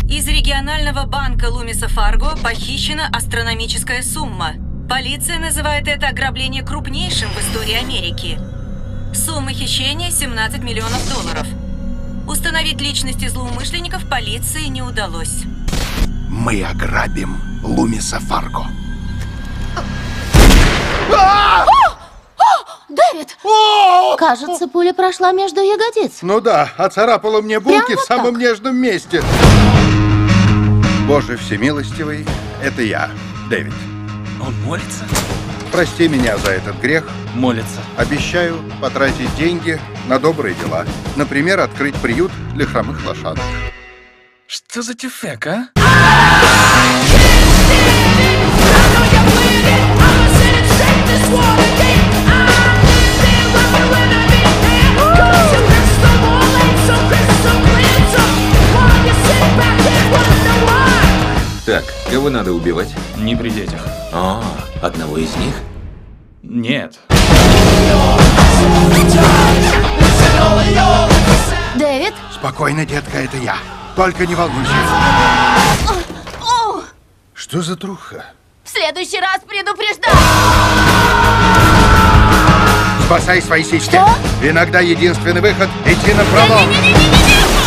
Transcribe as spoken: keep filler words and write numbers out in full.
Из регионального банка Лумиса Фарго похищена астрономическая сумма. Полиция называет это ограбление крупнейшим в истории Америки. Сумма хищения семнадцать миллионов долларов. Установить личности злоумышленников полиции не удалось. Мы ограбим Лумиса Фарго. Дэвид! Кажется, пуля прошла между ягодиц. Ну да, оцарапала мне булки Прямо в самом так? нежном месте. Боже всемилостивый, это я, Дэвид. Он молится? Прости меня за этот грех. Молится. Обещаю потратить деньги на добрые дела. Например, открыть приют для хромых лошадок. Что за тюфек, а? Так, кого надо убивать? Не при детях. А, одного из них? Нет. Дэвид? Спокойно, детка, это я. Только не волнуйся. О, Что за труха? в следующий раз предупреждаю! Спасай свои сиськи. Что? Иногда единственный выход — идти на пролом. Не-не-не-не-не!